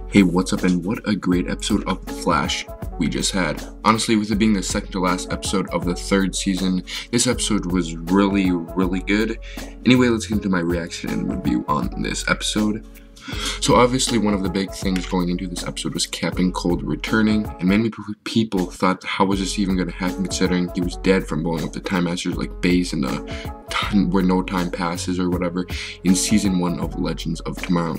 Hey, what's up, and what a great episode of The Flash we just had. Honestly, with it being the second to last episode of the third season, this episode was really good. Anyway, let's get into my reaction and review on this episode. So obviously one of the big things going into this episode was Captain Cold returning, and many people thought, how was this even going to happen considering he was dead from blowing up the Time Master's like base in the where no time passes or whatever in season 1 of Legends of Tomorrow.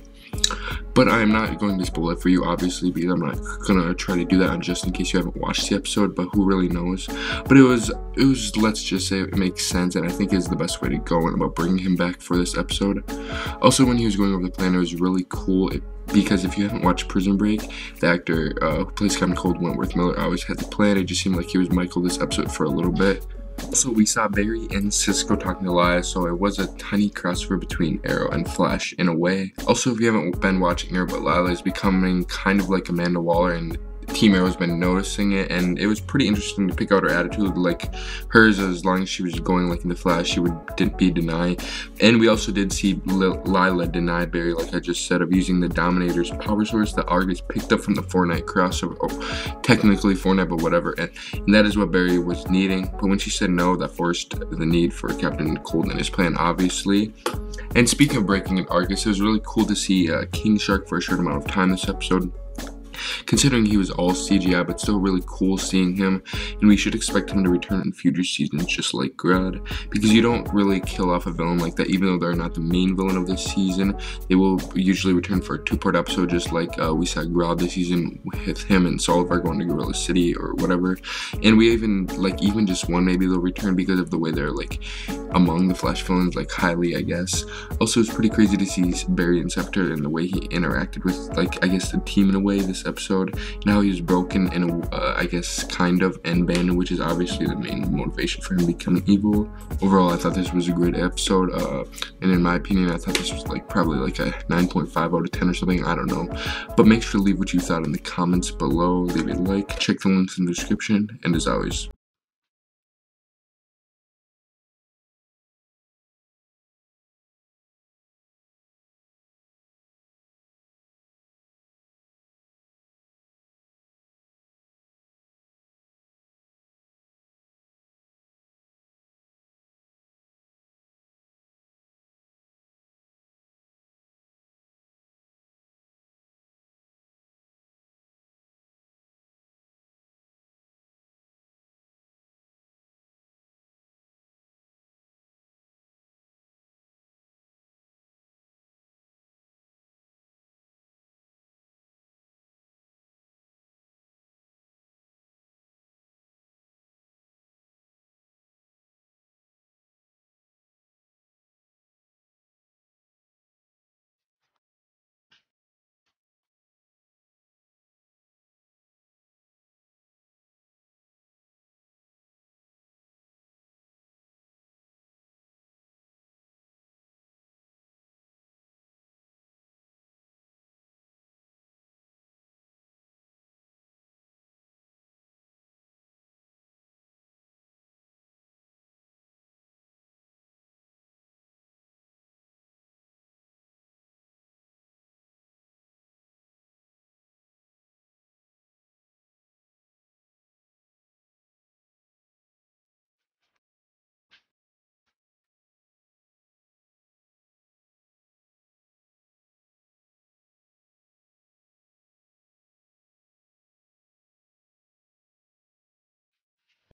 But I am not going to spoil it for you, obviously, because I'm not gonna try to do that just in case you haven't watched the episode, but who really knows. But it was let's just say it makes sense, and I think is the best way to go and about bringing him back for this episode. Also, when he was going over the plan, it was really cool because if you haven't watched Prison Break, the actor who plays Captain Cold, Wentworth Miller, always had the plan. It just seemed like he was Michael this episode for a little bit. So we saw Barry and Cisco talking to Lila, so it was a tiny crossover between Arrow and Flash in a way. Also, if you haven't been watching Arrow, but Lila is becoming kind of like Amanda Waller, and Team Arrow's been noticing it, and it was pretty interesting to pick out her attitude, like hers. As long as she was going like in the Flash, she would be denied. And we also did see Lila deny Barry, like I just said, of using the Dominator's power source that Argus picked up from the Fortnite crossover, technically Fortnite, but whatever, and that is what Barry was needing. But when she said no, that forced the need for Captain Cold and his plan, obviously. And speaking of breaking in Argus, it was really cool to see King Shark for a short amount of time this episode, considering he was all CGI, but still really cool seeing him, and we should expect him to return in future seasons just like Grodd, because you don't really kill off a villain like that. Even though they're not the main villain of this season, they will usually return for a 2-part episode, just like we saw Grodd this season with him and Solvar going to Gorilla City or whatever. And we even just one, maybe they'll return because of the way they're like among the Flash villains, like highly, I guess. Also, it's pretty crazy to see Barry and Scepter and the way he interacted with, like, I guess the team in a way this episode, and how he was broken in I guess kind of, and banned, which is obviously the main motivation for him becoming evil. Overall, I thought this was a great episode, and in my opinion, I thought this was like probably like a 9.5 out of 10 or something, I don't know. But make sure to leave what you thought in the comments below, leave a like, check the links in the description, and as always,